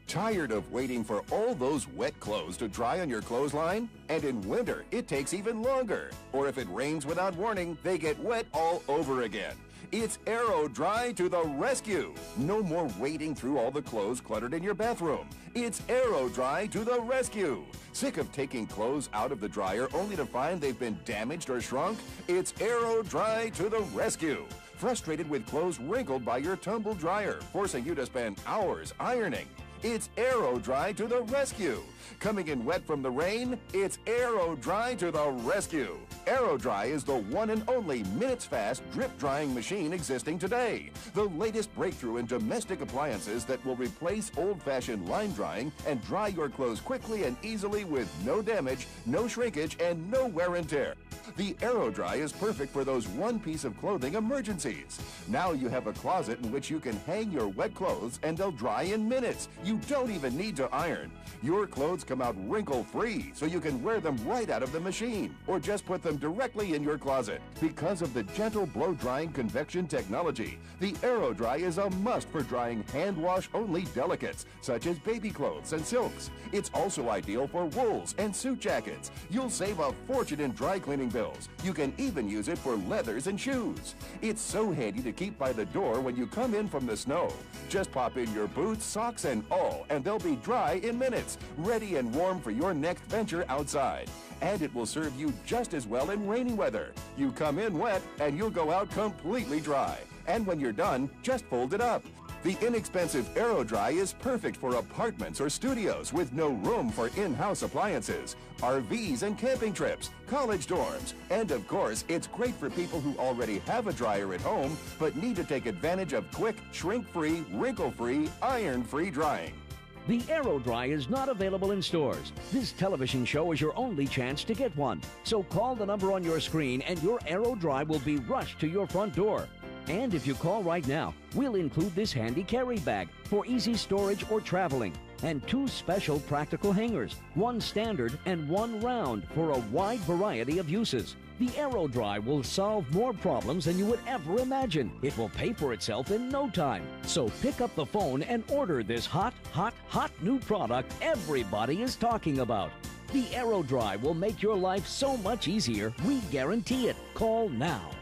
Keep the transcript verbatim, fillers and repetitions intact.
Tired of waiting for all those wet clothes to dry on your clothesline? And in winter, it takes even longer. Or if it rains without warning, they get wet all over again. It's AeroDry to the rescue. No more wading through all the clothes cluttered in your bathroom. It's AeroDry to the rescue. Sick of taking clothes out of the dryer only to find they've been damaged or shrunk? It's AeroDry to the rescue. Frustrated with clothes wrinkled by your tumble dryer, forcing you to spend hours ironing? It's AeroDry to the rescue. Coming in wet from the rain? It's AeroDry to the rescue. AeroDry is the one and only minutes-fast drip-drying machine existing today. The latest breakthrough in domestic appliances that will replace old-fashioned line drying and dry your clothes quickly and easily with no damage, no shrinkage, and no wear and tear. The AeroDry is perfect for those one-piece of clothing emergencies. Now you have a closet in which you can hang your wet clothes and they'll dry in minutes. You don't even need to iron. Your clothes come out wrinkle-free, so you can wear them right out of the machine or just put them directly in your closet. Because of the gentle blow-drying convection technology, the AeroDry is a must for drying hand-wash-only delicates, such as baby clothes and silks. It's also ideal for wools and suit jackets. You'll save a fortune in dry cleaning bills. You can even use it for leathers and shoes. It's so handy to keep by the door when you come in from the snow. Just pop in your boots, socks, and all, and they'll be dry in minutes, ready and warm for your next venture outside. And it will serve you just as well in rainy weather. You come in wet, and you'll go out completely dry. And when you're done, just fold it up. The inexpensive AeroDry is perfect for apartments or studios with no room for in-house appliances, R Vs and camping trips, college dorms, and of course, it's great for people who already have a dryer at home but need to take advantage of quick, shrink-free, wrinkle-free, iron-free drying. The AeroDry is not available in stores. This television show is your only chance to get one. So call the number on your screen and your AeroDry will be rushed to your front door. And if you call right now, we'll include this handy carry bag for easy storage or traveling, and two special practical hangers, one standard and one round for a wide variety of uses. The AeroDry will solve more problems than you would ever imagine. It will pay for itself in no time. So pick up the phone and order this hot, hot, hot new product everybody is talking about. The AeroDry will make your life so much easier, we guarantee it. Call now.